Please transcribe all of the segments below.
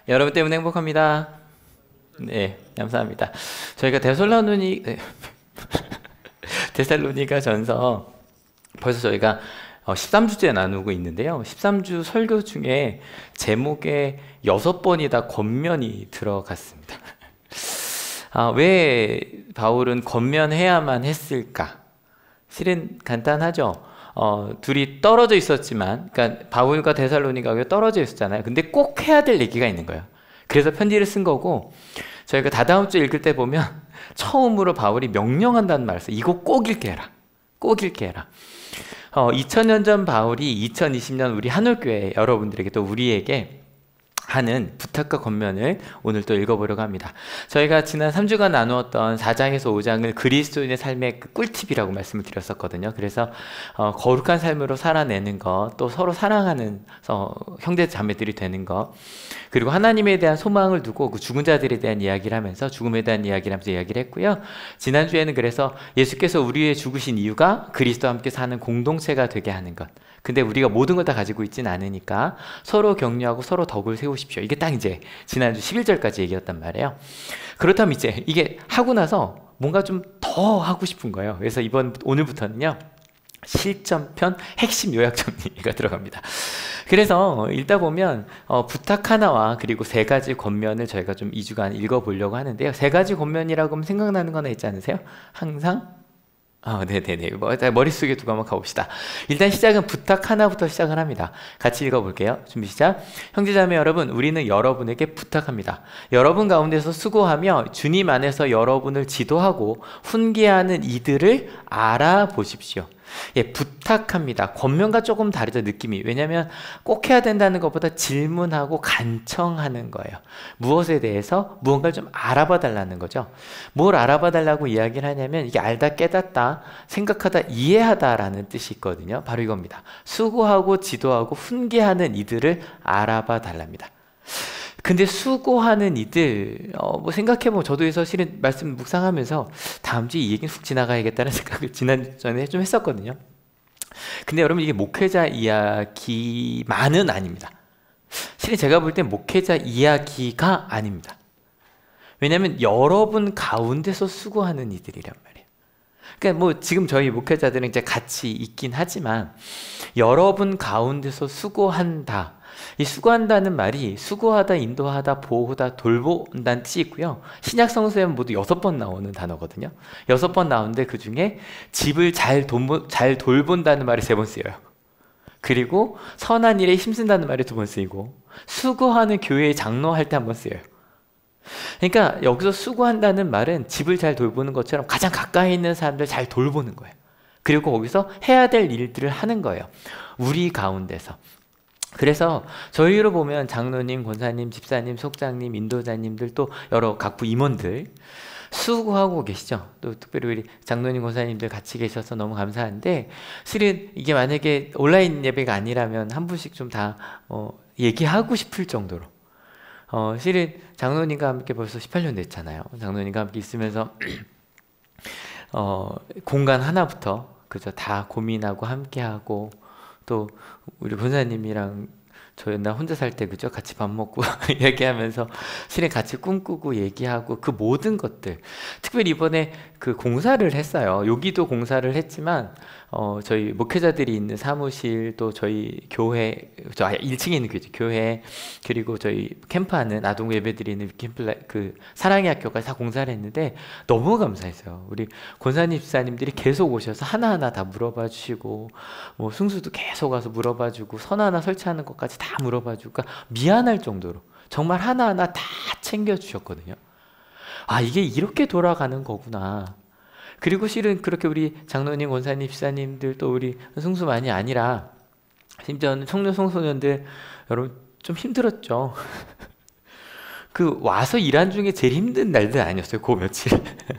여러분 때문에 행복합니다. 네, 감사합니다. 저희가 데살로니가 전서 벌써 저희가 13주째 나누고 있는데요. 13주 설교 중에 제목에 6번이다 권면이 들어갔습니다. 왜 바울은 권면해야만 했을까? 실은 간단하죠. 둘이 떨어져 있었지만, 그러니까 바울과 데살로니가 떨어져 있었잖아요. 근데 꼭 해야 될 얘기가 있는 거예요. 그래서 편지를 쓴 거고, 저희가 다다음 주 읽을 때 보면 처음으로 바울이 명령한다는 말을 써요. 이거 꼭 읽게 해라. 꼭 읽게 해라. 2000년 전 바울이 2020년 우리 한울교회 여러분들에게 또 우리에게 하는 부탁과 권면을 오늘 또 읽어보려고 합니다. 저희가 지난 3주간 나누었던 4장에서 5장을 그리스도인의 삶의 꿀팁이라고 말씀을 드렸었거든요. 그래서 거룩한 삶으로 살아내는 것, 또 서로 사랑하는 형제 자매들이 되는 것, 그리고 하나님에 대한 소망을 두고 그 죽은 자들에 대한 이야기를 하면서 죽음에 대한 이야기를 하면서 이야기를 했고요. 지난주에는 그래서 예수께서 우리 위해 죽으신 이유가 그리스도와 함께 사는 공동체가 되게 하는 것, 근데 우리가 모든 걸 다 가지고 있진 않으니까 서로 격려하고 서로 덕을 세우십시오. 이게 딱 이제 지난주 11절까지 얘기였단 말이에요. 그렇다면 이제 이게 하고 나서 뭔가 좀 더 하고 싶은 거예요. 그래서 오늘부터는요, 실전편 핵심 요약 정리가 들어갑니다. 그래서 읽다 보면 부탁 하나와 그리고 3가지 권면을 저희가 좀 2주간 읽어보려고 하는데요. 3가지 권면이라고 하면 생각나는 거 하나 있지 않으세요? 항상 네네네. 머릿속에 두고 한번 가봅시다. 일단 시작은 부탁 하나부터 시작을 합니다. 같이 읽어볼게요. 준비 시작. 형제자매 여러분, 우리는 여러분에게 부탁합니다. 여러분 가운데서 수고하며 주님 안에서 여러분을 지도하고 훈계하는 이들을 알아보십시오. 예, 부탁합니다. 권면과 조금 다르죠, 느낌이. 왜냐하면 꼭 해야 된다는 것보다 질문하고 간청하는 거예요. 무엇에 대해서 무언가를 좀 알아봐 달라는 거죠. 뭘 알아봐 달라고 이야기를 하냐면 이게 알다, 깨닫다, 생각하다, 이해하다라는 뜻이 있거든요. 바로 이겁니다. 수고하고 지도하고 훈계하는 이들을 알아봐 달랍니다. 근데 수고하는 이들, 생각해보면 저도 사실은 말씀 묵상하면서 다음 주에 이 얘기는 훅 지나가야겠다는 생각을 지난전에 좀 했었거든요. 근데 여러분, 이게 목회자 이야기만은 아닙니다. 실은 제가 볼 땐 목회자 이야기가 아닙니다. 왜냐하면 여러분 가운데서 수고하는 이들이란 말이에요. 그러니까 지금 저희 목회자들은 이제 같이 있긴 하지만 여러분 가운데서 수고한다. 이 수고한다는 말이 수고하다, 인도하다, 보호하다, 돌본다는 뜻이 있고요. 신약 성서에는 모두 6번 나오는 단어거든요. 6번 나오는데 그 중에 집을 잘 돌본다는 말이 3번 쓰여요. 그리고 선한 일에 힘쓴다는 말이 2번 쓰이고 수고하는 교회의 장로할 때 1번 쓰여요. 그러니까 여기서 수고한다는 말은 집을 잘 돌보는 것처럼 가장 가까이 있는 사람들 잘 돌보는 거예요. 그리고 거기서 해야 될 일들을 하는 거예요. 우리 가운데서. 그래서 저희로 보면 장로님, 권사님, 집사님, 속장님, 인도자님들 또 여러 각부 임원들 수고하고 계시죠. 또 특별히 우리 장로님, 권사님들 같이 계셔서 너무 감사한데, 실은 이게 만약에 온라인 예배가 아니라면 한 분씩 좀 다 얘기하고 싶을 정도로 실은 장로님과 함께 벌써 18년 됐잖아요. 장로님과 함께 있으면서 공간 하나부터 그저 다 고민하고 함께하고, 또 우리 권사님이랑 저 옛날 혼자 살 때 그죠? 같이 밥 먹고 얘기하면서 실은 같이 꿈꾸고 얘기하고 그 모든 것들, 특별히 이번에 그 공사를 했어요. 여기도 공사를 했지만 저희 목회자들이 있는 사무실, 또 저희 교회, 1층에 있는 교회, 그리고 저희 캠프하는 아동 예배드리는 그 사랑의 학교까지 다 공사를 했는데 너무 감사했어요. 우리 권사님, 집사님들이 계속 오셔서 하나하나 다 물어봐 주시고, 승수도 계속 와서 물어봐 주고, 선 하나 설치하는 것까지 다 물어봐 주고, 미안할 정도로 정말 하나하나 다 챙겨 주셨거든요. 이게 이렇게 돌아가는 거구나. 그리고 실은 그렇게 우리 장로님, 권사님, 집사님들 또 우리 승수만이 아니라 심지어는 청소년들 여러분 좀 힘들었죠. 그 와서 일한 중에 제일 힘든 날들 아니었어요, 그 며칠.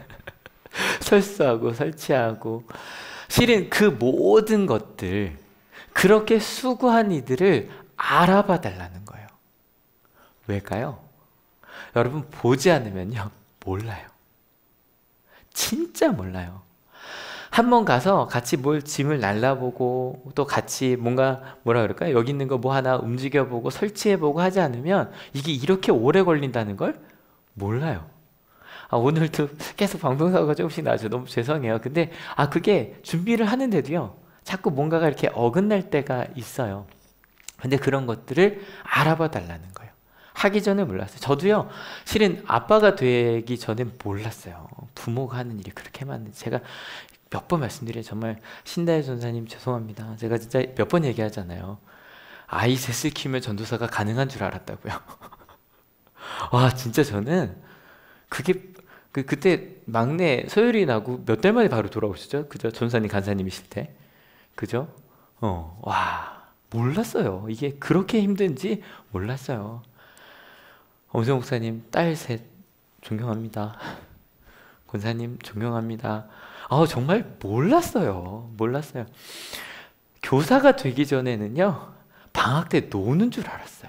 설수하고 설치하고, 실은 그 모든 것들, 그렇게 수고한 이들을 알아봐 달라는 거예요. 왜일까요? 여러분, 보지 않으면요 몰라요. 진짜 몰라요. 한번 가서 같이 뭘 짐을 날라보고 또 같이 뭔가 뭐라 그럴까요? 여기 있는 거 뭐 하나 움직여보고 설치해보고 하지 않으면 이게 이렇게 오래 걸린다는 걸 몰라요. 오늘도 계속 방송사고가 조금씩 나죠. 너무 죄송해요. 근데 그게 준비를 하는데도요, 자꾸 뭔가가 이렇게 어긋날 때가 있어요. 근데 그런 것들을 알아봐 달라는 거예요. 하기 전에 몰랐어요. 저도요, 실은 아빠가 되기 전에 몰랐어요. 부모가 하는 일이 그렇게 많은지. 제가 몇 번 말씀드려요. 정말 신다혜 전사님 죄송합니다. 제가 진짜 몇 번 얘기하잖아요. 아이 셋을 키우면 전도사가 가능한 줄 알았다고요. 와, 진짜 저는 그게 그때 막내 소율이 나고 몇 달 만에 바로 돌아오시죠? 그죠? 전사님 간사님이실 때. 그죠? 와, 몰랐어요. 이게 그렇게 힘든지 몰랐어요. 엄성 목사님 딸 셋 존경합니다. 권사님 존경합니다. 정말 몰랐어요. 교사가 되기 전에는요, 방학 때 노는 줄 알았어요.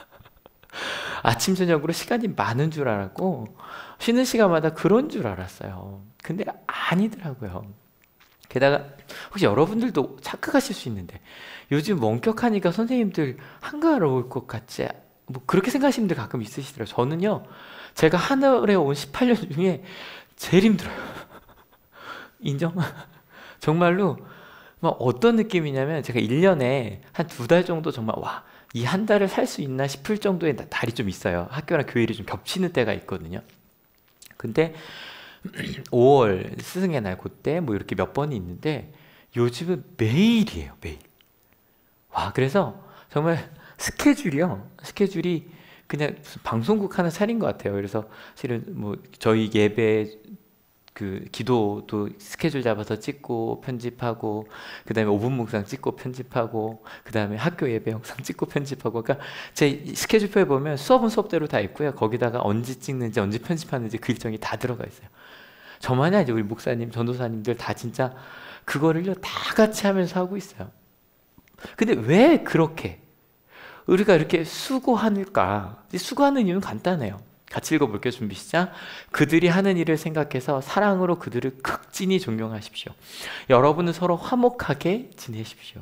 아침 저녁으로 시간이 많은 줄 알았고 쉬는 시간마다 그런 줄 알았어요. 근데 아니더라고요. 게다가 혹시 여러분들도 착각하실 수 있는데, 요즘 원격하니까 선생님들 한가로울 것 같지, 뭐 그렇게 생각하시는 분들 가끔 있으시더라고요. 저는요, 제가 하늘에 온 18년 중에 제일 힘들어요. 인정? 정말로 어떤 느낌이냐면, 제가 1년에 한 2달 정도 정말 이 한 달을 살 수 있나 싶을 정도의 달이 좀 있어요. 학교랑 교일이 좀 겹치는 때가 있거든요. 근데 5월 스승의 날 그때 뭐 이렇게 몇 번이 있는데, 요즘은 매일이에요. 매일. 그래서 정말 스케줄이 그냥 무슨 방송국 하나 차린 것 같아요. 그래서 실은 뭐 저희 예배 기도도 스케줄 잡아서 찍고 편집하고, 그 다음에 5분 묵상 찍고 편집하고, 그 다음에 학교 예배 영상 찍고 편집하고. 그러니까 제 스케줄표에 보면 수업은 수업대로 다 있고요, 거기다가 언제 찍는지 언제 편집하는지 그 일정이 다 들어가 있어요. 저만이 아니죠. 우리 목사님, 전도사님들 다 진짜 그거를요 다 같이 하면서 하고 있어요. 근데 왜 그렇게 우리가 이렇게 수고하는가? 수고하는 이유는 간단해요. 같이 읽어볼게요. 준비 시작. 그들이 하는 일을 생각해서 사랑으로 그들을 극진히 존경하십시오. 여러분은 서로 화목하게 지내십시오.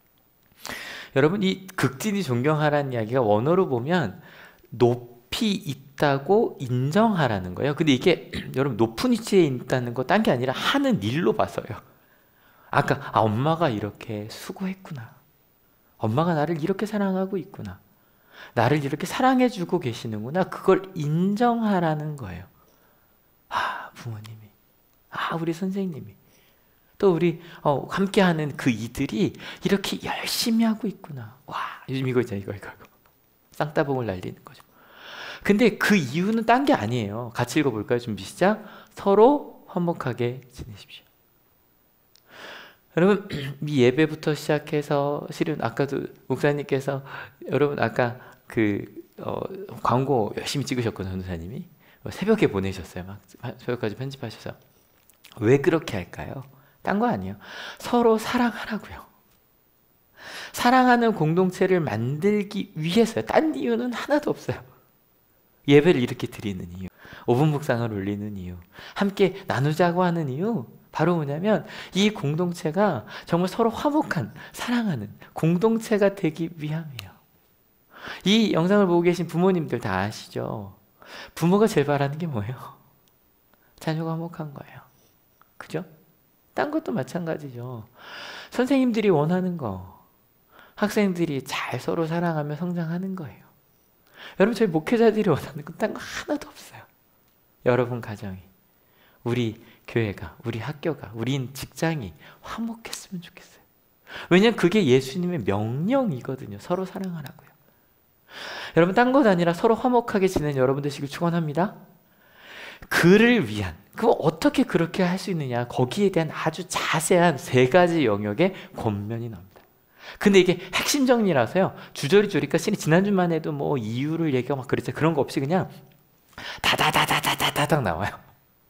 여러분, 이 극진히 존경하라는 이야기가 원어로 보면 높이 있다고 인정하라는 거예요. 근데 이게 여러분 높은 위치에 있다는 거 딴 게 아니라 하는 일로 봐서요. 아까 엄마가 이렇게 수고했구나. 엄마가 나를 이렇게 사랑하고 있구나. 나를 이렇게 사랑해주고 계시는구나. 그걸 인정하라는 거예요. 부모님이, 우리 선생님이, 또 우리 함께하는 그 이들이 이렇게 열심히 하고 있구나. 요즘 이거 있잖아요. 이거 쌍따봉을 날리는 거죠. 근데 그 이유는 딴 게 아니에요. 같이 읽어볼까요? 준비 시작. 서로 화목하게 지내십시오. 여러분, 이 예배부터 시작해서 실은 아까도 목사님께서 여러분 아까 광고 열심히 찍으셨거든요. 전도사님이 새벽에 보내셨어요. 막 새벽까지 편집하셔서. 왜 그렇게 할까요? 딴 거 아니에요. 서로 사랑하라고요. 사랑하는 공동체를 만들기 위해서요. 딴 이유는 하나도 없어요. 예배를 이렇게 드리는 이유, 5분 묵상을 올리는 이유, 함께 나누자고 하는 이유, 바로 뭐냐면 이 공동체가 정말 서로 화목한, 사랑하는 공동체가 되기 위함이에요. 이 영상을 보고 계신 부모님들 다 아시죠? 부모가 제일 바라는 게 뭐예요? 자녀가 화목한 거예요. 그죠? 딴 것도 마찬가지죠. 선생님들이 원하는 거, 학생들이 잘 서로 사랑하며 성장하는 거예요. 여러분, 저희 목회자들이 원하는 건 딴 거 하나도 없어요. 여러분 가정이, 우리 교회가, 우리 학교가, 우리 직장이 화목했으면 좋겠어요. 왜냐하면 그게 예수님의 명령이거든요. 서로 사랑하라고요. 여러분, 딴 것 아니라 서로 화목하게 지내는 여러분 되시길 축원합니다. 그를 위한, 그럼 어떻게 그렇게 할 수 있느냐, 거기에 대한 아주 자세한 3가지 영역의 권면이 나옵니다. 근데 이게 핵심 정리라서요, 주저리 주니까 지난주만 해도 뭐 이유를 얘기하고 막 그랬죠. 그런 거 없이 그냥 다다다다다다닥 나와요.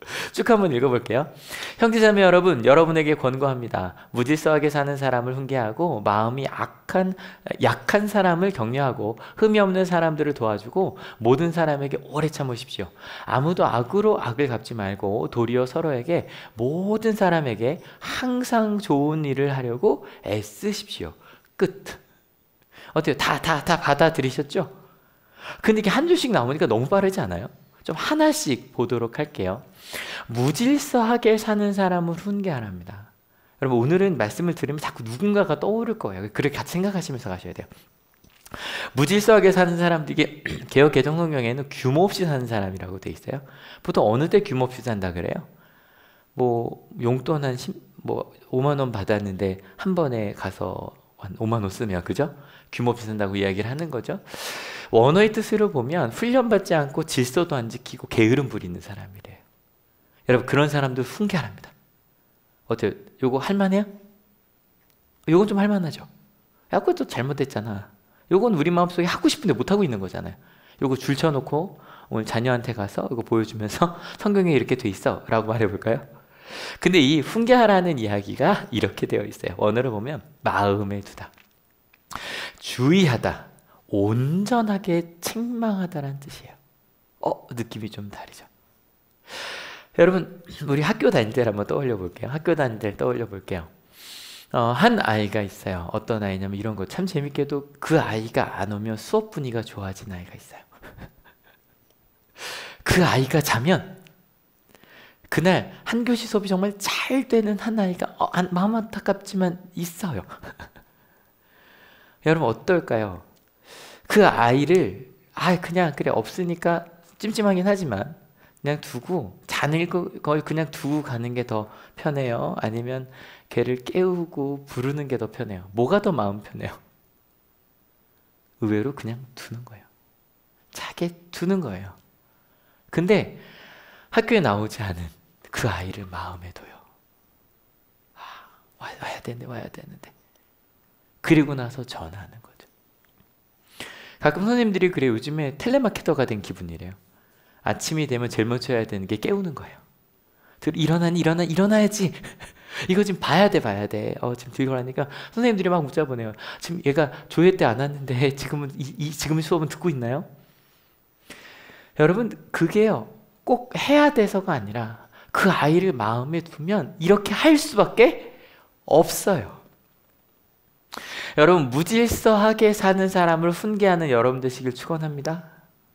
쭉 한번 읽어볼게요. 형제자매 여러분, 여러분에게 권고합니다. 무질서하게 사는 사람을 훈계하고 마음이 약한 사람을 격려하고 흠이 없는 사람들을 도와주고 모든 사람에게 오래 참으십시오. 아무도 악으로 악을 갚지 말고 도리어 서로에게 모든 사람에게 항상 좋은 일을 하려고 애쓰십시오. 끝. 어때요? 다 받아들이셨죠? 근데 이게 한 줄씩 나오니까 너무 빠르지 않아요? 좀 하나씩 보도록 할게요. 무질서하게 사는 사람을 훈계하랍니다. 여러분, 오늘은 말씀을 들으면 자꾸 누군가가 떠오를 거예요. 그렇게 같이 생각하시면서 가셔야 돼요. 무질서하게 사는 사람들, 이게 개역 개정 성경에는 규모 없이 사는 사람이라고 돼 있어요. 보통 어느 때 규모 없이 산다 그래요? 뭐 용돈 한 5만 원 받았는데 한 번에 가서 한 5만 원 쓰면, 그죠? 규모 없이 산다고 이야기를 하는 거죠. 원어의 뜻으로 보면 훈련받지 않고 질서도 안 지키고 게으름 부리는 사람이래요. 여러분, 그런 사람들 훈계하랍니다. 어때요? 요거 할만해요? 요건 좀 할만하죠. 야, 그것도 잘못됐잖아. 요건 우리 마음속에 하고 싶은데 못하고 있는 거잖아요. 요거 줄 쳐놓고 오늘 자녀한테 가서 이거 보여주면서 성경에 이렇게 돼 있어 라고 말해볼까요? 근데 이 훈계하라는 이야기가 이렇게 되어 있어요. 원어를 보면 마음에 두다, 주의하다, 온전하게 책망하다라는 뜻이에요. 느낌이 좀 다르죠. 여러분, 우리 학교 다닐 때를 한번 떠올려 볼게요. 학교 다닐 때를 떠올려 볼게요. 한 아이가 있어요. 어떤 아이냐면 이런 거, 참 재밌게도 그 아이가 안 오면 수업 분위기가 좋아진 아이가 있어요. 그 아이가 자면 그날 한 교시 수업이 정말 잘 되는 한 아이가 마음 안타깝지만 있어요. 여러분, 어떨까요? 그 아이를 그냥 그래 없으니까 찜찜하긴 하지만 그냥 두고 자는 걸 그냥 두고 가는 게 더 편해요? 아니면 걔를 깨우고 부르는 게 더 편해요? 뭐가 더 마음 편해요? 의외로 그냥 두는 거예요. 자게 두는 거예요. 근데 학교에 나오지 않은 그 아이를 마음에 둬요. 와야 되는데. 그리고 나서 전화하는 거죠. 가끔 선생님들이 그래요. 요즘에 텔레마케터가 된 기분이래요. 아침이 되면 제일 먼저 해야 되는 게 깨우는 거예요. 일어나야지. 이거 지금 봐야 돼. 지금 들어가니까 선생님들이 막 문자 보내요. 지금 얘가 조회 때 안 왔는데 지금 수업은 듣고 있나요? 여러분, 그게요, 꼭 해야 돼서가 아니라 그 아이를 마음에 두면 이렇게 할 수밖에 없어요. 여러분, 무질서하게 사는 사람을 훈계하는 여러분 되시길 축원합니다.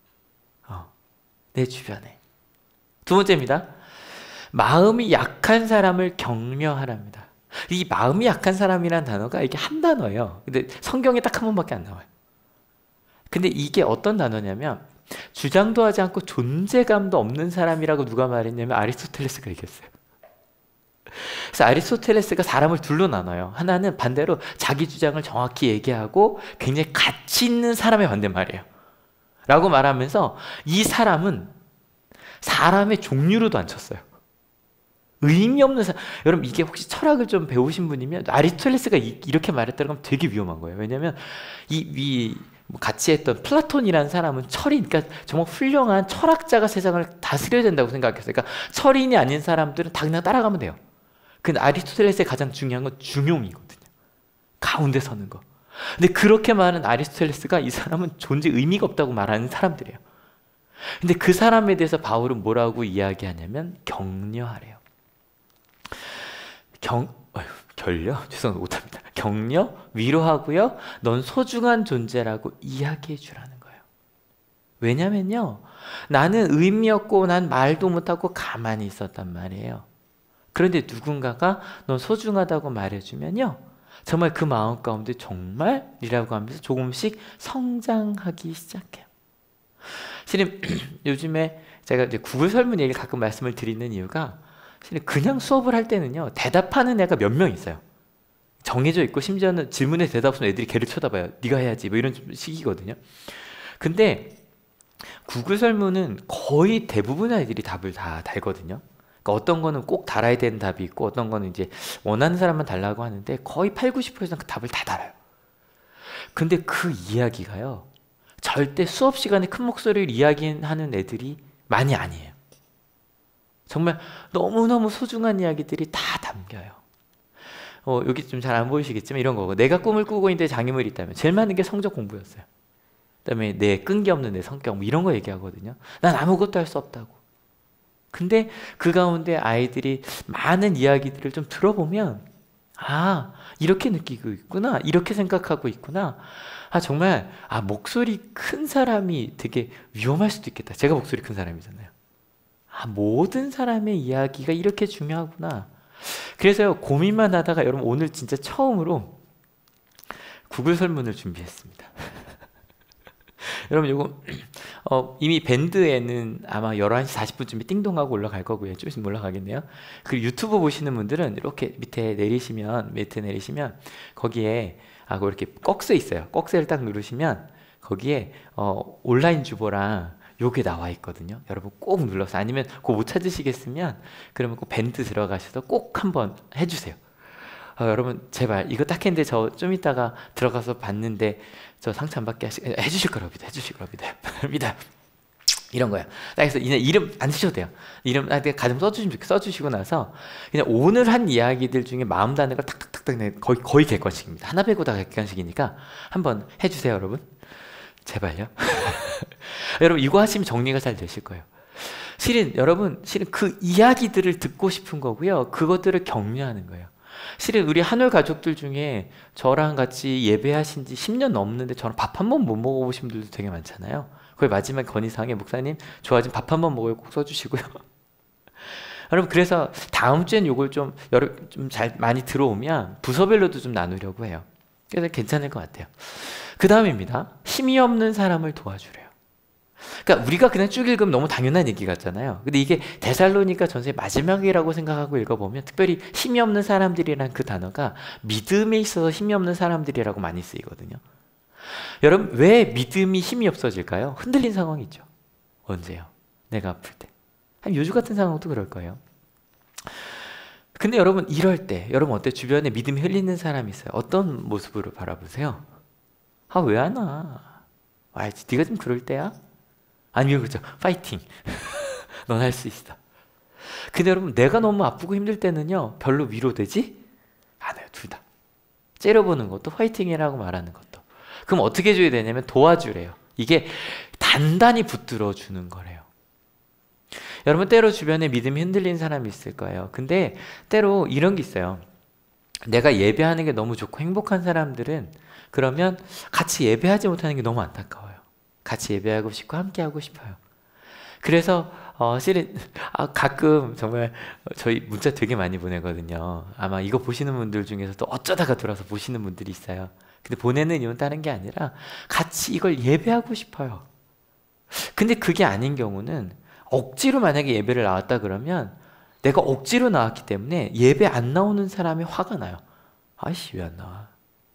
내 주변에. 두 번째입니다. 마음이 약한 사람을 격려하랍니다. 이 마음이 약한 사람이라는 단어가 이게 한 단어예요. 근데 성경에 딱 한 번밖에 안 나와요. 근데 이게 어떤 단어냐면 주장도 하지 않고 존재감도 없는 사람이라고 누가 말했냐면 아리스토텔레스가 얘기했어요. 그래서 아리스토텔레스가 사람을 둘로 나눠요. 하나는 반대로 자기 주장을 정확히 얘기하고 굉장히 가치 있는 사람의 반대말이에요. 라고 말하면서 이 사람은 사람의 종류로도 안 쳤어요. 의미 없는 사람. 여러분, 이게 혹시 철학을 좀 배우신 분이면 아리스토텔레스가 이렇게 말했다는 건 되게 위험한 거예요. 왜냐하면 같이 했던 플라톤이라는 사람은 그러니까 정말 훌륭한 철학자가 세상을 다스려야 된다고 생각했어요. 그러니까 철인이 아닌 사람들은 다 그냥 따라가면 돼요. 근데 아리스토텔레스의 가장 중요한 건 중용이거든요. 가운데 서는 거. 근데 그렇게 말하는 아리스토텔레스가 이 사람은 존재 의미가 없다고 말하는 사람들이에요. 근데 그 사람에 대해서 바울은 뭐라고 이야기하냐면 격려하래요. 못합니다. 격려, 위로하고요. 넌 소중한 존재라고 이야기해 주라는 거예요. 왜냐면요, 나는 의미 없고 난 말도 못하고 가만히 있었단 말이에요. 그런데 누군가가 넌 소중하다고 말해주면요, 정말 그 마음 가운데 정말이라고 하면서 조금씩 성장하기 시작해요. 실은 요즘에 제가 이제 구글 설문 얘기를 가끔 말씀을 드리는 이유가, 실은 그냥 수업을 할 때는요, 대답하는 애가 몇 명 있어요. 정해져 있고 심지어는 질문에 대답 없으면 애들이 걔를 쳐다봐요. 네가 해야지 뭐 이런 식이거든요. 근데 구글 설문은 거의 대부분의 아이들이 답을 다 달거든요. 그러니까 어떤 거는 꼭 달아야 되는 답이 있고 어떤 거는 이제 원하는 사람만 달라고 하는데 거의 80~90%는 그 답을 다 달아요. 근데 그 이야기가요, 절대 수업 시간에 큰 목소리를 이야기하는 애들이 많이 아니에요. 정말 너무너무 소중한 이야기들이 다 담겨요. 여기 좀 잘 안 보이시겠지만 이런 거고, 내가 꿈을 꾸고 있는데 장애물이 있다면 제일 많은 게 성적 공부였어요. 그다음에 내 끈기 없는 내 성격 뭐 이런 거 얘기하거든요. 난 아무것도 할 수 없다고. 근데 그 가운데 아이들이 많은 이야기들을 좀 들어보면 아, 이렇게 느끼고 있구나, 이렇게 생각하고 있구나. 정말 목소리 큰 사람이 되게 위험할 수도 있겠다. 제가 목소리 큰 사람이잖아요. 모든 사람의 이야기가 이렇게 중요하구나. 그래서 고민만 하다가 여러분 오늘 진짜 처음으로 구글 설문을 준비했습니다. 여러분 이거 이미 밴드에는 아마 11시 40분쯤에 띵동하고 올라갈 거고요. 좀 있으면 올라가겠네요. 그리고 유튜브 보시는 분들은 이렇게 밑에 내리시면 거기에 이렇게 꺽쇠 있어요. 꺽쇠를 딱 누르시면 거기에 온라인 주보랑 요게 나와 있거든요. 여러분 꼭 눌러서, 아니면 그거 못 찾으시겠으면 그러면 꼭 밴드 들어가셔서 꼭 한번 해주세요. 여러분 제발 이거 딱 했는데 저 좀 이따가 들어가서 봤는데 저 상처 안 받게 해주실 거라고 믿어요. 이런 거야. 그래서 그냥 이름 안 쓰셔도 돼요. 이름 가끔 써주시고 나서 그냥 오늘 한 이야기들 중에 마음 닿는 걸 탁탁탁탁 거의 객관식입니다. 하나 빼고 다 객관식이니까 한번 해주세요, 여러분. 제발요. 여러분 이거 하시면 정리가 잘 되실 거예요. 실은 그 이야기들을 듣고 싶은 거고요. 그것들을 격려하는 거예요. 실은 우리 한올 가족들 중에 저랑 같이 예배하신 지 10년 넘는데 저랑 밥 한 번 못 먹어보신 분들도 되게 많잖아요. 거의 마지막 건의사항에 목사님 좋아진 밥 한 번 먹어요 꼭 써주시고요. 여러분 그래서 다음 주엔 요걸 좀 잘 많이 들어오면 부서별로도 좀 나누려고 해요. 그래서 괜찮을 것 같아요. 그 다음입니다. 힘이 없는 사람을 도와주래요. 그러니까 우리가 그냥 쭉 읽으면 너무 당연한 얘기 같잖아요. 근데 이게 데살로니가 전서의 마지막이라고 생각하고 읽어보면 특별히 힘이 없는 사람들이란 그 단어가 믿음에 있어서 힘이 없는 사람들이라고 많이 쓰이거든요. 여러분 왜 믿음이 힘이 없어질까요? 흔들린 상황이 있죠. 언제요? 내가 아플 때. 요즘 같은 상황도 그럴 거예요. 근데 여러분 이럴 때 여러분 어때? 주변에 믿음이 흘리는 사람이 있어요. 어떤 모습으로 바라보세요? 왜 안 와? 와야지. 네가 좀 그럴 때야? 아니면 그렇죠. 파이팅. 넌 할 수 있어. 근데 여러분 내가 너무 아프고 힘들 때는요. 별로 위로되지 않아요. 둘 다. 째려보는 것도 파이팅이라고 말하는 것도. 그럼 어떻게 해줘야 되냐면 도와주래요. 이게 단단히 붙들어 주는 거래요. 여러분 때로 주변에 믿음이 흔들린 사람이 있을 거예요. 근데 때로 이런 게 있어요. 내가 예배하는 게 너무 좋고 행복한 사람들은 그러면 같이 예배하지 못하는 게 너무 안타까워요. 같이 예배하고 싶고 함께 하고 싶어요. 그래서 실은 가끔 정말 저희 문자 되게 많이 보내거든요. 아마 이거 보시는 분들 중에서도 어쩌다가 들어와서 보시는 분들이 있어요. 근데 보내는 이유는 다른 게 아니라 같이 이걸 예배하고 싶어요. 근데 그게 아닌 경우는 억지로 만약에 예배를 나왔다 그러면 내가 억지로 나왔기 때문에 예배 안 나오는 사람이 화가 나요. 아이씨 왜 안 나와?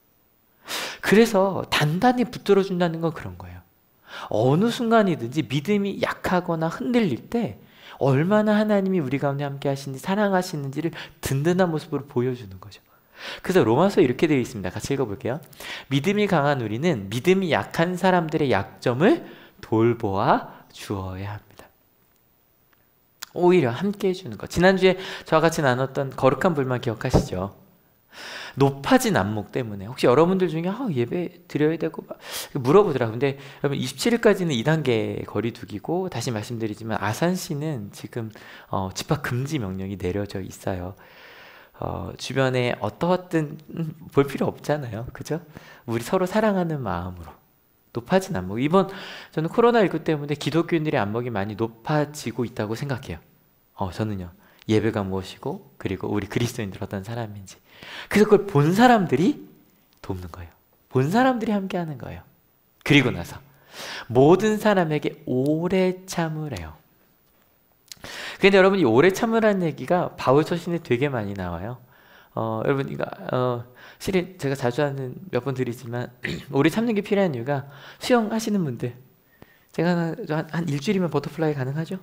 그래서 단단히 붙들어 준다는 건 그런 거예요. 어느 순간이든지 믿음이 약하거나 흔들릴 때 얼마나 하나님이 우리 가운데 함께 하시는지 사랑하시는지를 든든한 모습으로 보여주는 거죠. 그래서 로마서에 이렇게 되어 있습니다. 같이 읽어볼게요. 믿음이 강한 우리는 믿음이 약한 사람들의 약점을 돌보아 주어야 합니다. 오히려 함께 해주는 것. 지난주에 저와 같이 나눴던 거룩한 불만 기억하시죠? 높아진 안목 때문에 혹시 여러분들 중에 예배 드려야 되고 물어보더라고요. 근데 여러분 27일까지는 2단계 거리두기고 다시 말씀드리지만 아산시는 지금 집합 금지 명령이 내려져 있어요. 주변에 어떠하든 볼 필요 없잖아요. 그죠? 우리 서로 사랑하는 마음으로 높아진 안목. 이번 저는 코로나19 때문에 기독교인들의 안목이 많이 높아지고 있다고 생각해요. 저는요. 예배가 무엇이고 그리고 우리 그리스도인들 어떤 사람인지. 그래서 그걸 본 사람들이 돕는 거예요. 본 사람들이 함께 하는 거예요. 그리고 나서 모든 사람에게 오래 참으래요. 근데 여러분 이 오래 참으라는 얘기가 바울 서신에 되게 많이 나와요. 여러분 이거 실은 제가 자주 하는 몇 번 드리지만 오래 참는 게 필요한 이유가 수영하시는 분들 제가 한 일주일이면 버터플라이 가능하죠?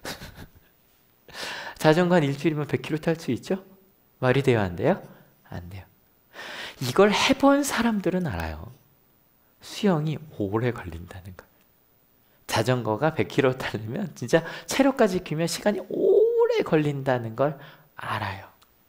자전거 한 일주일이면 100km 탈 수 있죠? 말이 돼요? 안 돼요? 안 돼요. 이걸 해본 사람들은 알아요. 수영이 오래 걸린다는 거. 자전거가 100km 타려면 진짜 체력까지 키면 시간이 오래 오래 걸린다는 걸 알아요.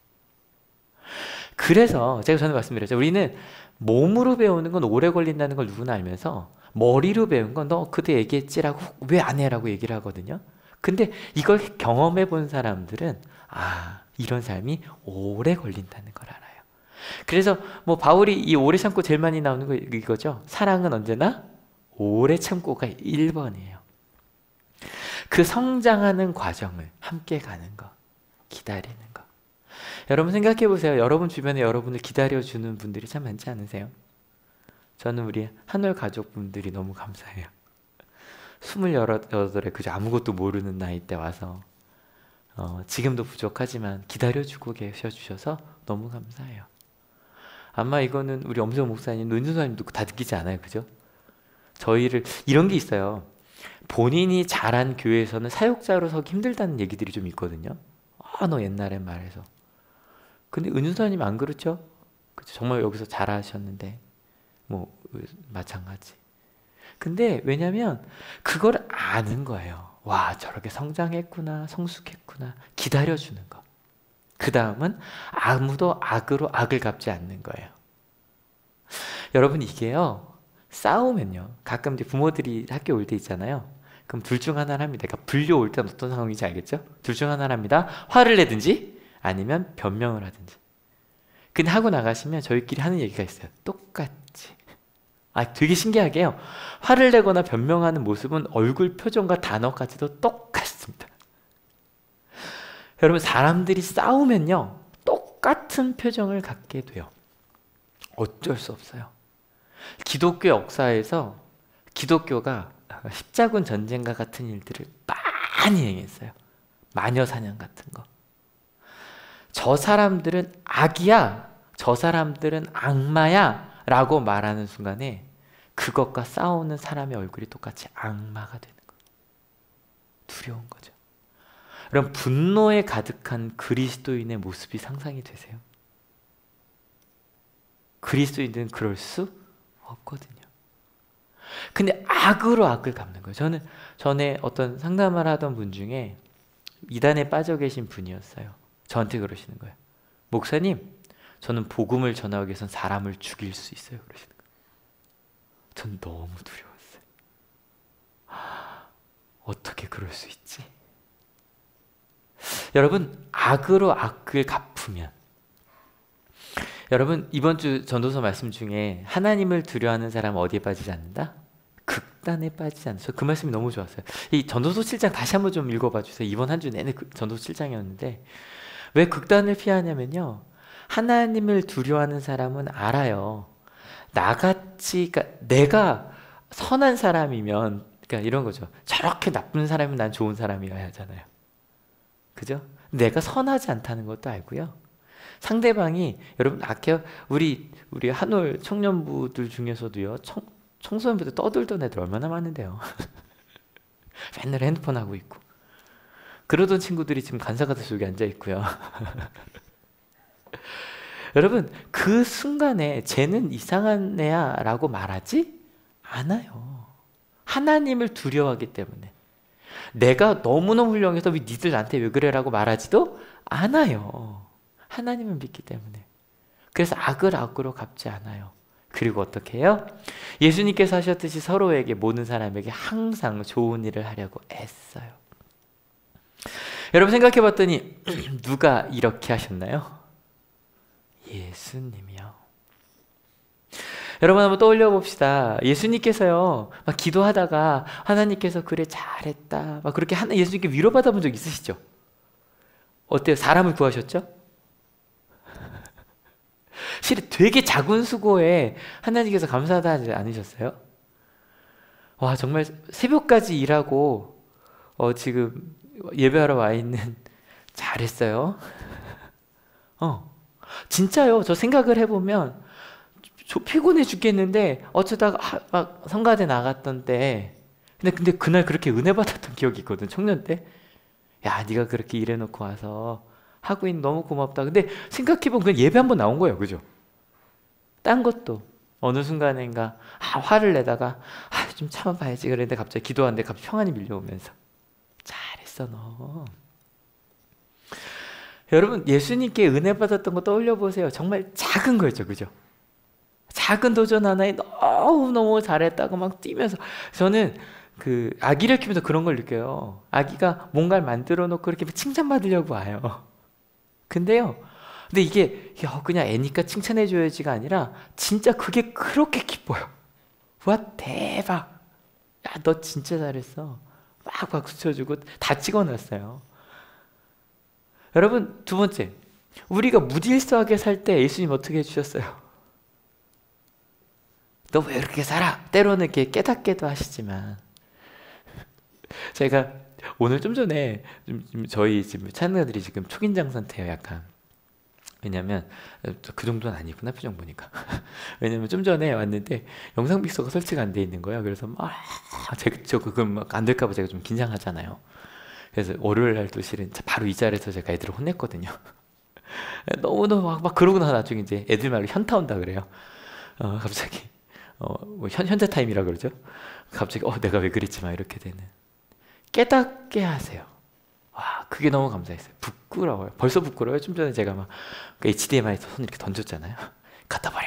그래서 제가 전에 말씀드렸죠. 우리는 몸으로 배우는 건 오래 걸린다는 걸 누구나 알면서 머리로 배운 건 너 그때 얘기했지라고 왜 안 해라고 얘기를 하거든요. 근데 이걸 경험해 본 사람들은 이런 삶이 오래 걸린다는 걸 알아요. 그래서 뭐 바울이 이 오래 참고 제일 많이 나오는 거 이거죠. 사랑은 언제나 오래 참고가 1번이에요. 그 성장하는 과정을 함께 가는 거, 기다리는 거. 여러분 생각해 보세요. 여러분 주변에 여러분을 기다려주는 분들이 참 많지 않으세요? 저는 우리 한올 가족분들이 너무 감사해요. 28에 그저 아무것도 모르는 나이 때 와서 지금도 부족하지만 기다려주고 계셔주셔서 너무 감사해요. 아마 이거는 우리 엄정 목사님, 노인선사님도 다 느끼지 않아요, 그죠? 저희를 이런 게 있어요. 본인이 자란 교회에서는 사역자로 서기 힘들다는 얘기들이 좀 있거든요. 너 옛날에 말해서. 근데 은유선님 안 그렇죠? 그쵸? 정말 여기서 잘하셨는데 뭐 마찬가지. 근데 왜냐면 그걸 아는 거예요. 와, 저렇게 성장했구나, 성숙했구나, 기다려주는 거. 그 다음은 아무도 악으로 악을 갚지 않는 거예요. 여러분 이게요, 싸우면요, 가끔 이제 부모들이 학교 올 때 있잖아요. 그럼 둘 중 하나를 합니다. 그러니까 불려 올 때는 어떤 상황인지 알겠죠? 둘 중 하나를 합니다. 화를 내든지 아니면 변명을 하든지. 근데 하고 나가시면 저희끼리 하는 얘기가 있어요. 똑같지. 되게 신기하게요. 화를 내거나 변명하는 모습은 얼굴 표정과 단어까지도 똑같습니다. 여러분 사람들이 싸우면요, 똑같은 표정을 갖게 돼요. 어쩔 수 없어요. 기독교 역사에서 기독교가 십자군 전쟁과 같은 일들을 많이 행했어요. 마녀 사냥 같은 거. 저 사람들은 악이야, 저 사람들은 악마야 라고 말하는 순간에 그것과 싸우는 사람의 얼굴이 똑같이 악마가 되는 거예요. 두려운 거죠. 그럼 분노에 가득한 그리스도인의 모습이 상상이 되세요? 그리스도인들은 그럴 수 없거든요. 근데 악으로 악을 갚는 거예요. 저는 전에 어떤 상담을 하던 분 중에 이단에 빠져 계신 분이었어요. 저한테 그러시는 거예요. 목사님, 저는 복음을 전하기 위해선 사람을 죽일 수 있어요. 그러시는 거예요. 전 너무 두려웠어요. 어떻게 그럴 수 있지? 여러분, 악으로 악을 갚으면, 여러분 이번 주 전도서 말씀 중에 하나님을 두려워하는 사람은 어디에 빠지지 않는다? 극단에 빠지지 않는다. 저 그 말씀이 너무 좋았어요. 이 전도서 7장 다시 한번 좀 읽어봐 주세요. 이번 한 주 내내 전도서 7장이었는데 왜 극단을 피하냐면요, 하나님을 두려워하는 사람은 알아요. 나같이, 그러니까 내가 선한 사람이면, 그러니까 이런 거죠. 저렇게 나쁜 사람이면 난 좋은 사람이어야 하잖아요. 그죠? 내가 선하지 않다는 것도 알고요. 상대방이, 여러분 아껴, 우리 한올 청년부들 중에서도요, 청소년부들 떠들던 애들 얼마나 많은데요. 맨날 핸드폰 하고 있고. 그러던 친구들이 지금 간사가들 속에 앉아 있고요. 여러분 그 순간에 쟤는 이상한 애야 라고 말하지 않아요. 하나님을 두려워하기 때문에. 내가 너무너무 훌륭해서 왜 니들 나한테 왜 그래 라고 말하지도 않아요. 하나님을 믿기 때문에. 그래서 악을 악으로 갚지 않아요. 그리고 어떻게 해요? 예수님께서 하셨듯이 서로에게, 모든 사람에게 항상 좋은 일을 하려고 애써요. 여러분 생각해 봤더니 누가 이렇게 하셨나요? 예수님이요. 여러분 한번 떠올려 봅시다. 예수님께서요, 막 기도하다가 하나님께서 그래 잘했다, 막 그렇게 예수님께 위로받아 본 적 있으시죠? 어때요? 사람을 구하셨죠? 실은 되게 작은 수고에 하나님께서 감사하다 하지 않으셨어요? 와, 정말 새벽까지 일하고 지금 예배하러 와 있는, 잘했어요. 진짜요. 저 생각을 해보면 피곤해 죽겠는데 어쩌다가 막 성가대 나갔던 때, 근데 그날 그렇게 은혜 받았던 기억이 있거든. 청년 때. 야, 네가 그렇게 일해놓고 와서 하고 있는 너무 고맙다. 근데 생각해보면 그냥 예배 한번 나온 거예요. 그죠? 딴 것도 어느 순간인가 화를 내다가 좀 참아봐야지 그랬는데 갑자기 기도하는데 갑자기 평안이 밀려오면서, 잘했어 너. 여러분 예수님께 은혜 받았던 거 떠올려 보세요. 정말 작은 거였죠, 그죠? 작은 도전 하나에 너무 잘했다고 막 뛰면서, 저는 그 아기를 키우면서 그런 걸 느껴요. 아기가 뭔가를 만들어 놓고 이렇게 칭찬받으려고 와요. 근데 이게 그냥 애니까 칭찬해 줘야지가 아니라 진짜 그게 그렇게 기뻐요. 와, 대박, 야, 너 진짜 잘했어, 막 박수 쳐주고 다 찍어놨어요. 여러분, 두 번째, 우리가 무질서하게 살 때 예수님 어떻게 해주셨어요? 너 왜 이렇게 살아? 때로는 이렇게 깨닫게도 하시지만, 제가 오늘 좀 전에 저희 지금 찬가들이 지금 초긴장 상태예요, 약간. 왜냐면 그 정도는 아니구나, 표정 보니까. 왜냐면 좀 전에 왔는데 영상 믹서가 설치가 안 돼 있는 거예요. 그래서 막 저 그걸 막 안 될까 봐 제가 좀 긴장하잖아요. 그래서 월요일 날도 실은 바로 이 자리에서 제가 애들을 혼냈거든요. 너무너무 막 그러고 나중에 이제 애들 말로 현타 온다 그래요. 갑자기 뭐 현재 타임이라 그러죠. 갑자기 내가 왜 그랬지 막 이렇게 되는. 깨닫게 하세요. 와, 그게 너무 감사했어요. 부끄러워요. 벌써 부끄러워요. 좀 전에 제가 막 HDMI에서 손 이렇게 던졌잖아요. 갖다 버려.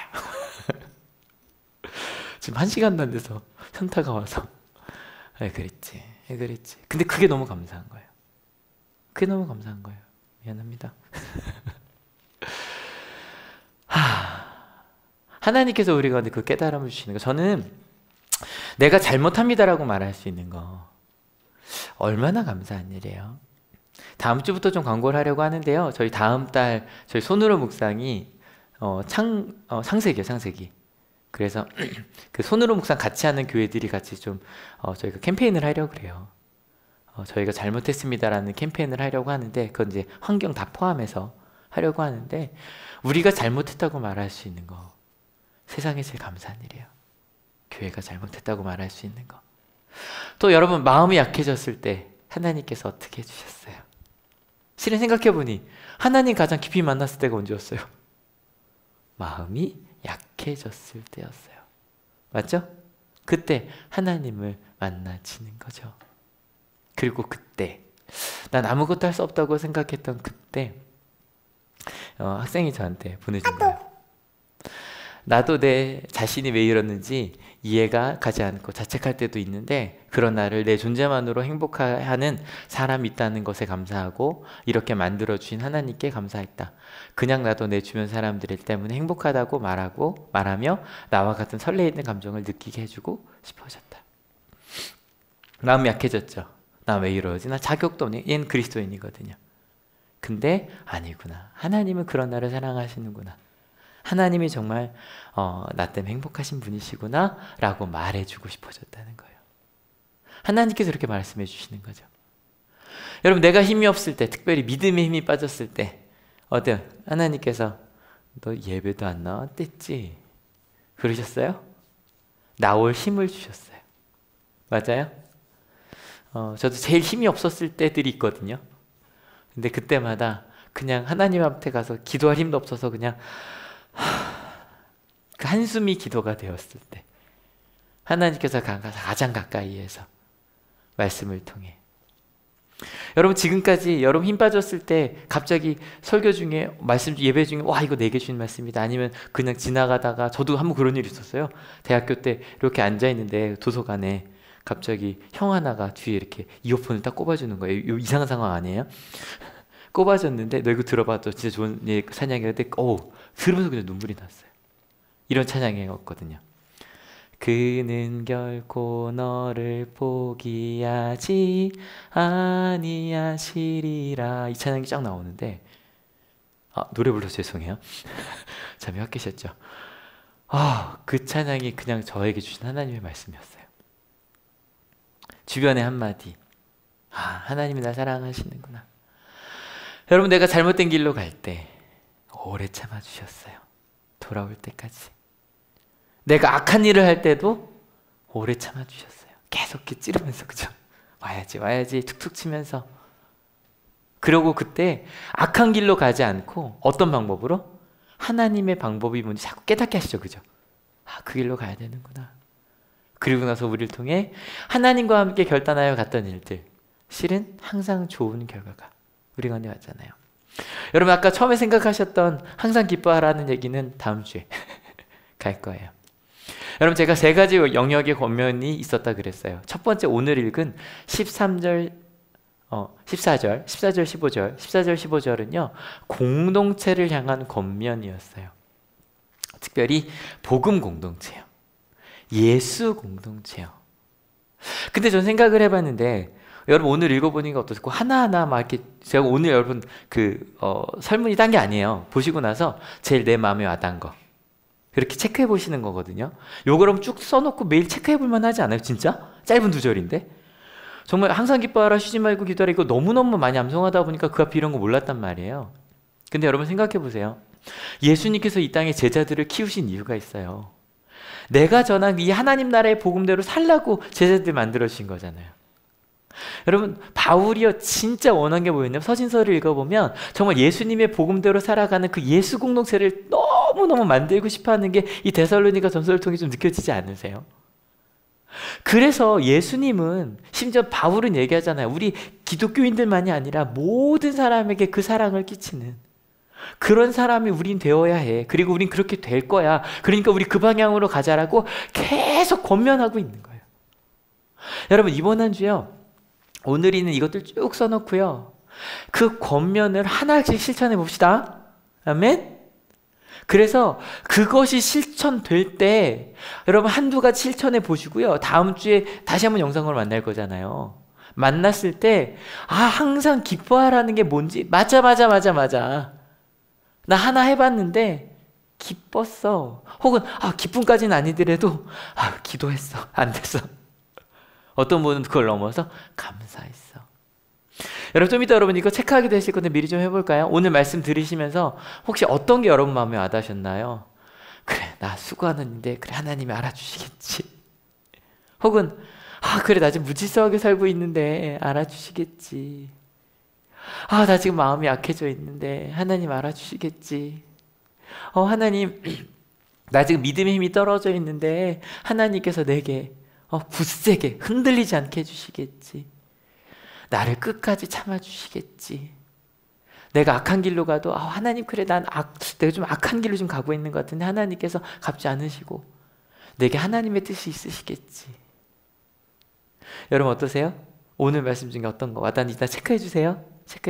지금 1시간도 안 돼서 현타가 와서 왜 그랬지, 왜 그랬지. 근데 그게 너무 감사한 거예요. 그게 너무 감사한 거예요. 미안합니다. 하나님께서 우리가 그 깨달음을 주시는 거, 저는 내가 잘못합니다라고 말할 수 있는 거 얼마나 감사한 일이에요. 다음 주부터 좀 광고를 하려고 하는데요. 저희 다음 달 저희 손으로 묵상이 상세기예요, 상세기. 그래서 그 손으로 묵상 같이 하는 교회들이 같이 좀 저희가 캠페인을 하려고 그래요. 저희가 잘못했습니다라는 캠페인을 하려고 하는데, 그건 이제 환경 다 포함해서 하려고 하는데, 우리가 잘못했다고 말할 수 있는 거 세상에 제일 감사한 일이에요. 교회가 잘못했다고 말할 수 있는 거. 또 여러분, 마음이 약해졌을 때 하나님께서 어떻게 해주셨어요? 실은 생각해보니 하나님 가장 깊이 만났을 때가 언제였어요? 마음이 약해졌을 때였어요. 맞죠? 그때 하나님을 만나지는 거죠. 그리고 그때 난 아무것도 할 수 없다고 생각했던 그때 학생이 저한테 보내준 거예요. 나도 내 자신이 왜 이러는지 이해가 가지 않고 자책할 때도 있는데, 그런 나를 내 존재만으로 행복하는 사람이 있다는 것에 감사하고, 이렇게 만들어주신 하나님께 감사했다. 그냥 나도 내 주변 사람들 때문에 행복하다고 말하며 나와 같은 설레이는 감정을 느끼게 해주고 싶어졌다. 마음이 약해졌죠. 나 왜 이러지? 나 자격도 없네. 얘는 그리스도인이거든요. 근데 아니구나. 하나님은 그런 나를 사랑하시는구나. 하나님이 정말 나 때문에 행복하신 분이시구나 라고 말해주고 싶어졌다는 거예요. 하나님께서 이렇게 말씀해 주시는 거죠. 여러분, 내가 힘이 없을 때, 특별히 믿음의 힘이 빠졌을 때 어때요? 하나님께서 너 예배도 안 나왔댔지? 그러셨어요? 나올 힘을 주셨어요. 맞아요? 저도 제일 힘이 없었을 때들이 있거든요. 근데 그때마다 그냥 하나님 앞에 가서 기도할 힘도 없어서 그냥 그 한숨이 기도가 되었을 때 하나님께서 가장 가까이에서 말씀을 통해, 여러분 지금까지 여러분 힘 빠졌을 때 갑자기 설교 중에 예배 중에 와 이거 내게 주신 말씀이다, 아니면 그냥 지나가다가, 저도 한번 그런 일이 있었어요. 대학교 때 이렇게 앉아있는데 도서관에 갑자기 형 하나가 뒤에 이렇게 이어폰을 딱 꼽아주는 거예요. 이상한 상황 아니에요? 꼽아줬는데 너 이거 들어봐도 진짜 좋은 찬양이었는데 들으면서 그냥 눈물이 났어요. 이런 찬양이었거든요. 그는 결코 너를 포기하지 아니하시리라, 이 찬양이 쫙 나오는데 노래 불러서 죄송해요. 잠이 확 깨셨죠? 그 찬양이 그냥 저에게 주신 하나님의 말씀이었어요. 주변의 한마디, 하나님이 나 사랑하시는구나. 여러분, 내가 잘못된 길로 갈 때 오래 참아주셨어요. 돌아올 때까지. 내가 악한 일을 할 때도 오래 참아주셨어요. 계속 이렇게 찌르면서, 그죠? 와야지 툭툭 치면서. 그러고 그때 악한 길로 가지 않고 어떤 방법으로? 하나님의 방법이 뭔지 자꾸 깨닫게 하시죠, 그죠? 그 길로 가야 되는구나. 그리고 나서 우리를 통해 하나님과 함께 결단하여 갔던 일들, 실은 항상 좋은 결과가 우리 가운데 왔잖아요. 여러분 아까 처음에 생각하셨던 항상 기뻐하라는 얘기는 다음 주에 갈 거예요. 여러분 제가 세 가지 영역의 권면이 있었다 그랬어요. 첫 번째 오늘 읽은 14절, 15절, 14절, 15절은요. 공동체를 향한 권면이었어요. 특별히 복음 공동체요. 예수 공동체요. 근데 전 생각을 해봤는데 여러분 오늘 읽어보니까 어떠세요? 하나하나 막 이렇게 제가 오늘 여러분 설문이 딴 게 아니에요. 보시고 나서 제일 내 마음에 와닿은 거 그렇게 체크해 보시는 거거든요. 요거 그럼 쭉 써놓고 매일 체크해 볼 만하지 않아요? 진짜? 짧은 2절인데 정말 항상 기뻐하라 쉬지 말고 기도하라 이거 너무너무 많이 암송하다 보니까 그 앞에 이런 거 몰랐단 말이에요. 근데 여러분 생각해 보세요. 예수님께서 이 땅에 제자들을 키우신 이유가 있어요. 내가 전한 이 하나님 나라의 복음대로 살라고 제자들 만들어 주신 거잖아요. 여러분 바울이요 진짜 원한 게 뭐였냐면 서신서를 읽어보면 정말 예수님의 복음대로 살아가는 그 예수 공동체를 너무너무 만들고 싶어하는 게 이 데살로니가 전서를 통해 좀 느껴지지 않으세요? 그래서 예수님은 심지어 바울은 얘기하잖아요. 우리 기독교인들만이 아니라 모든 사람에게 그 사랑을 끼치는 그런 사람이 우린 되어야 해. 그리고 우린 그렇게 될 거야. 그러니까 우리 그 방향으로 가자라고 계속 권면하고 있는 거예요. 여러분 이번 한 주요. 오늘이는 이것들 쭉 써놓고요. 그 권면을 하나씩 실천해 봅시다. 아멘? 그래서 그것이 실천될 때 여러분 한두 가지 실천해 보시고요. 다음 주에 다시 한번 영상으로 만날 거잖아요. 만났을 때 항상 기뻐하라는 게 뭔지 맞아. 나 하나 해봤는데 기뻤어. 혹은 기쁨까지는 아니더라도 기도했어. 안 됐어. 어떤 분은 그걸 넘어서 감사했어. 여러분 좀 이따 여러분 이거 체크하게 되실 건데 미리 좀 해볼까요? 오늘 말씀 들으시면서 혹시 어떤 게 여러분 마음에 와닿으셨나요? 그래 나 수고하는데 그래 하나님이 알아주시겠지. 혹은 그래 나 지금 무질서하게 살고 있는데 알아주시겠지. 나 지금 마음이 약해져 있는데 하나님 알아주시겠지. 하나님 나 지금 믿음의 힘이 떨어져 있는데 하나님께서 내게 굳세게 흔들리지 않게 해주시겠지. 나를 끝까지 참아주시겠지. 내가 악한 길로 가도 하나님 그래 내가 좀 악한 길로 좀 가고 있는 것 같은데 하나님께서 갚지 않으시고 내게 하나님의 뜻이 있으시겠지. 여러분 어떠세요? 오늘 말씀 중에 어떤 거 와닿는지 일단 체크해 주세요.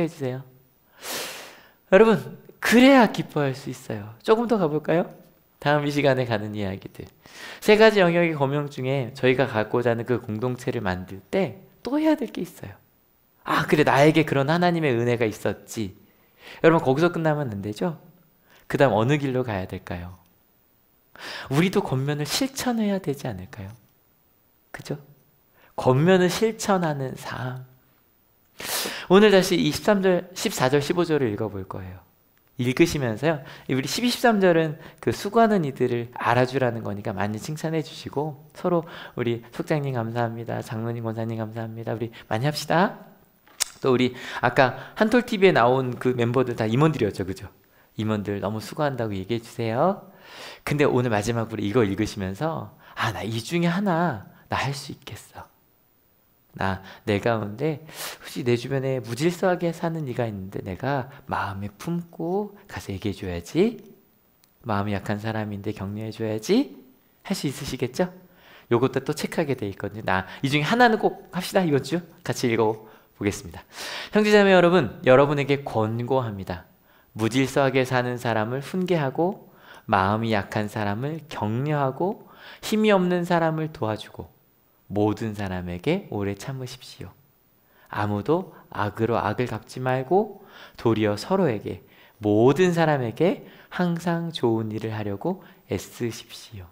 여러분 그래야 기뻐할 수 있어요. 조금 더 가볼까요? 다음 이 시간에 가는 이야기들. 세 가지 영역의 권명 중에 저희가 갖고자 하는 그 공동체를 만들 때 또 해야 될 게 있어요. 그래 나에게 그런 하나님의 은혜가 있었지. 여러분 거기서 끝나면 안 되죠? 그 다음 어느 길로 가야 될까요? 우리도 권면을 실천해야 되지 않을까요? 그죠? 권면을 실천하는 삶. 오늘 다시 이 13절, 14절, 15절을 읽어볼 거예요. 읽으시면서요. 우리 12, 13절은 그 수고하는 이들을 알아주라는 거니까 많이 칭찬해 주시고 서로 우리 속장님 감사합니다. 장로님, 권사님 감사합니다. 우리 많이 합시다. 또 우리 아까 한톨TV에 나온 그 멤버들 다 임원들이었죠. 그죠? 임원들 너무 수고한다고 얘기해 주세요. 근데 오늘 마지막으로 이거 읽으시면서 나 이 중에 하나 나 할 수 있겠어. 내 가운데 혹시 내 주변에 무질서하게 사는 이가 있는데 내가 마음에 품고 가서 얘기해 줘야지. 마음이 약한 사람인데 격려해 줘야지. 할 수 있으시겠죠? 요것도 또 체크하게 돼 있거든요. 이 중에 하나는 꼭 합시다. 이번 주 같이 읽어보겠습니다. 형제자매 여러분, 여러분에게 권고합니다. 무질서하게 사는 사람을 훈계하고 마음이 약한 사람을 격려하고 힘이 없는 사람을 도와주고 모든 사람에게 오래 참으십시오. 아무도 악으로 악을 갚지 말고 도리어 서로에게 모든 사람에게 항상 좋은 일을 하려고 애쓰십시오.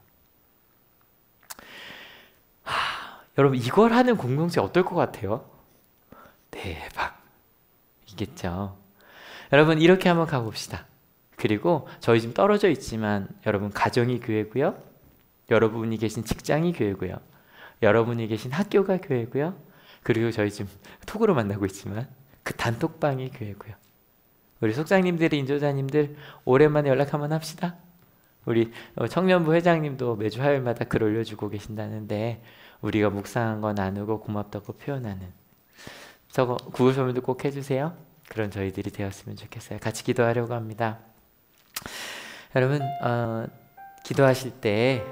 여러분 이걸 하는 공동체 어떨 것 같아요? 대박 이겠죠. 여러분 이렇게 한번 가봅시다. 그리고 저희 지금 떨어져 있지만 여러분 가정이 교회고요. 여러분이 계신 직장이 교회고요. 여러분이 계신 학교가 교회고요. 그리고 저희 지금 톡으로 만나고 있지만 그 단톡방이 교회고요. 우리 속장님들이 인조자님들 오랜만에 연락 한번 합시다. 우리 청년부 회장님도 매주 화요일마다 글 올려주고 계신다는데 우리가 묵상한 거 나누고 고맙다고 표현하는 저거 구글 설명도 꼭 해주세요. 그런 저희들이 되었으면 좋겠어요. 같이 기도하려고 합니다. 여러분 기도하실 때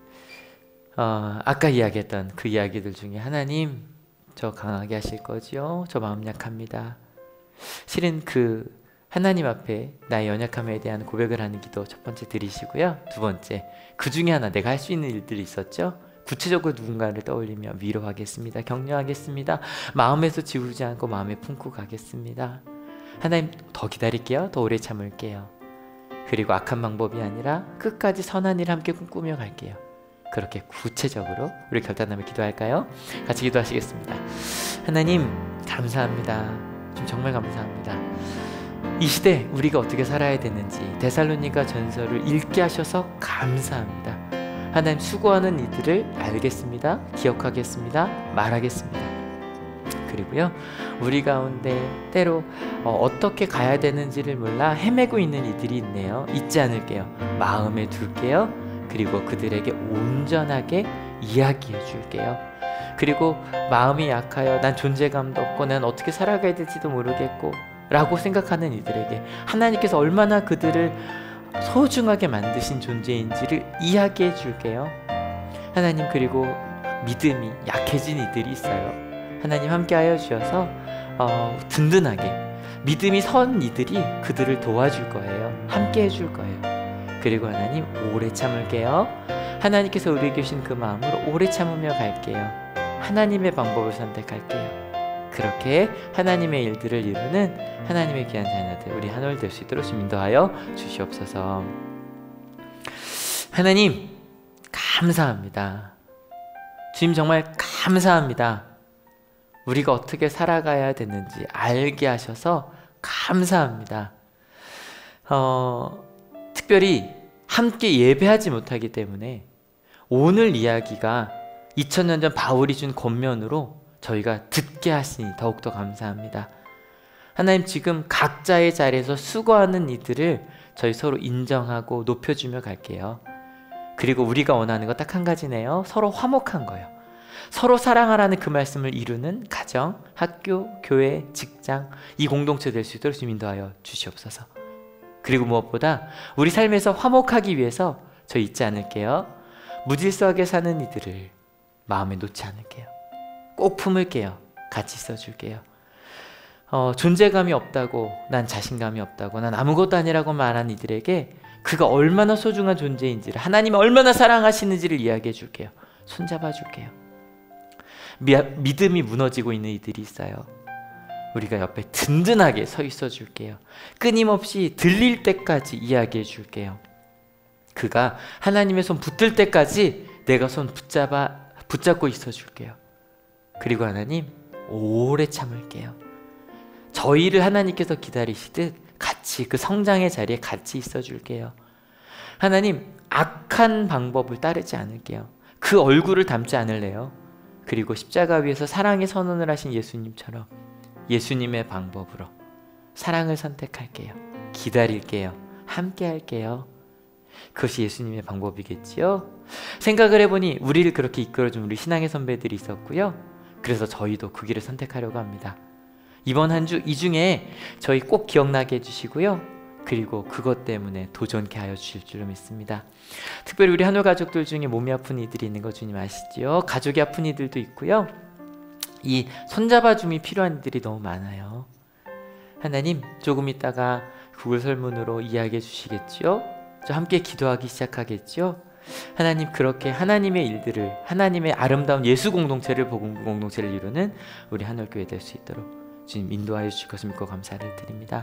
아까 이야기했던 그 이야기들 중에 하나님 저 강하게 하실 거지요? 저 마음 약합니다. 실은 그 하나님 앞에 나의 연약함에 대한 고백을 하는 기도 첫 번째 드리시고요. 두 번째 그 중에 하나 내가 할 수 있는 일들이 있었죠. 구체적으로 누군가를 떠올리며 위로하겠습니다. 격려하겠습니다. 마음에서 지우지 않고 마음에 품고 가겠습니다. 하나님 더 기다릴게요. 더 오래 참을게요. 그리고 악한 방법이 아니라 끝까지 선한 일을 함께 꿈꾸며 갈게요. 그렇게 구체적으로 우리 결단하며 기도할까요? 같이 기도하시겠습니다. 하나님 감사합니다. 정말 감사합니다. 이 시대 우리가 어떻게 살아야 되는지 데살로니가 전서를 읽게 하셔서 감사합니다. 하나님 수고하는 이들을 알겠습니다. 기억하겠습니다. 말하겠습니다. 그리고요 우리 가운데 때로 어떻게 가야 되는지를 몰라 헤매고 있는 이들이 있네요. 잊지 않을게요. 마음에 둘게요. 그리고 그들에게 온전하게 이야기해 줄게요. 그리고 마음이 약하여 난 존재감도 없고 난 어떻게 살아가야 될지도 모르겠고 라고 생각하는 이들에게 하나님께서 얼마나 그들을 소중하게 만드신 존재인지를 이야기해 줄게요. 하나님 그리고 믿음이 약해진 이들이 있어요. 하나님 함께하여 주셔서 든든하게 믿음이 선 이들이 그들을 도와줄 거예요. 함께 해줄 거예요. 그리고 하나님 오래 참을게요. 하나님께서 우리에게 주신 그 마음으로 오래 참으며 갈게요. 하나님의 방법을 선택할게요. 그렇게 하나님의 일들을 이루는 하나님의 귀한 자녀들 우리 하늘 될 수 있도록 좀 인도하여 주시옵소서. 하나님 감사합니다. 주님 정말 감사합니다. 우리가 어떻게 살아가야 되는지 알게 하셔서 감사합니다. 특별히 함께 예배하지 못하기 때문에 오늘 이야기가 2000년 전 바울이 준 권면으로 저희가 듣게 하시니 더욱더 감사합니다. 하나님 지금 각자의 자리에서 수고하는 이들을 저희 서로 인정하고 높여주며 갈게요. 그리고 우리가 원하는 거 딱 한 가지네요. 서로 화목한 거예요. 서로 사랑하라는 그 말씀을 이루는 가정, 학교, 교회, 직장 이 공동체 될 수 있도록 좀 인도하여 주시옵소서. 그리고 무엇보다 우리 삶에서 화목하기 위해서 저 잊지 않을게요. 무질서하게 사는 이들을 마음에 놓지 않을게요. 꼭 품을게요. 같이 써줄게요. 존재감이 없다고 난 자신감이 없다고 난 아무것도 아니라고 말한 이들에게 그가 얼마나 소중한 존재인지를 하나님이 얼마나 사랑하시는지를 이야기해 줄게요. 손잡아 줄게요. 믿음이 무너지고 있는 이들이 있어요. 우리가 옆에 든든하게 서 있어 줄게요. 끊임없이 들릴 때까지 이야기해 줄게요. 그가 하나님의 손 붙들 때까지 내가 손 붙잡고 있어 줄게요. 그리고 하나님 오래 참을게요. 저희를 하나님께서 기다리시듯 같이 그 성장의 자리에 같이 있어 줄게요. 하나님 악한 방법을 따르지 않을게요. 그 얼굴을 담지 않을래요. 그리고 십자가 위에서 사랑의 선언을 하신 예수님처럼 예수님의 방법으로 사랑을 선택할게요. 기다릴게요. 함께 할게요. 그것이 예수님의 방법이겠지요. 생각을 해보니 우리를 그렇게 이끌어준 우리 신앙의 선배들이 있었고요. 그래서 저희도 그 길을 선택하려고 합니다. 이번 한 주 이 중에 저희 꼭 기억나게 해주시고요. 그리고 그것 때문에 도전케 하여 주실 줄로 믿습니다. 특별히 우리 한올 가족들 중에 몸이 아픈 이들이 있는 거 주님 아시죠? 가족이 아픈 이들도 있고요. 이 손잡아줌이 필요한 이들이 너무 많아요. 하나님 조금 있다가 구글 설문으로 이야기해 주시겠죠? 저 함께 기도하기 시작하겠죠? 하나님 그렇게 하나님의 일들을 하나님의 아름다운 예수 공동체를 복음 공동체를 이루는 우리 한올교회 될 수 있도록 주님 인도하여 주실 것을 믿고 감사를 드립니다.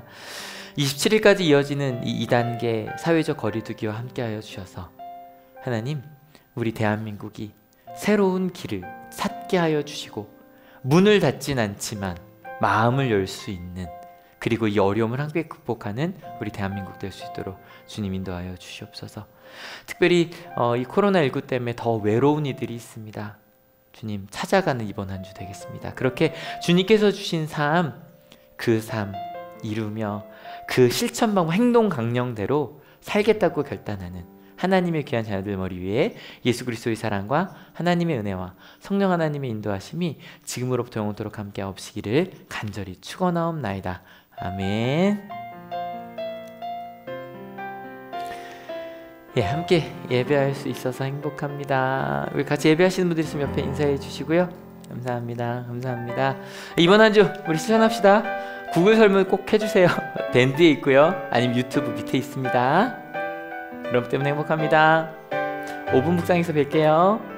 27일까지 이어지는 이 2단계 사회적 거리두기와 함께하여 주셔서 하나님 우리 대한민국이 새로운 길을 찾게 하여 주시고 문을 닫진 않지만 마음을 열 수 있는 그리고 이 어려움을 함께 극복하는 우리 대한민국 될 수 있도록 주님 인도하여 주시옵소서. 특별히 이 코로나19 때문에 더 외로운 이들이 있습니다. 주님 찾아가는 이번 한 주 되겠습니다. 그렇게 주님께서 주신 삶, 그 삶 이루며 그 실천 방법 행동 강령대로 살겠다고 결단하는 하나님의 귀한 자녀들 머리 위에 예수 그리스도의 사랑과 하나님의 은혜와 성령 하나님의 인도하심이 지금으로부터 영원토록 함께 없으기를 간절히 축원하옵나이다. 아멘. 예, 함께 예배할 수 있어서 행복합니다. 우리 같이 예배하시는 분들 있으면 옆에 인사해 주시고요. 감사합니다. 감사합니다. 이번 한 주 우리 실천합시다. 구글 설문 꼭 해주세요. 밴드에 있고요. 아니면 유튜브 밑에 있습니다. 여러분 때문에 행복합니다. 5분 묵상에서 뵐게요.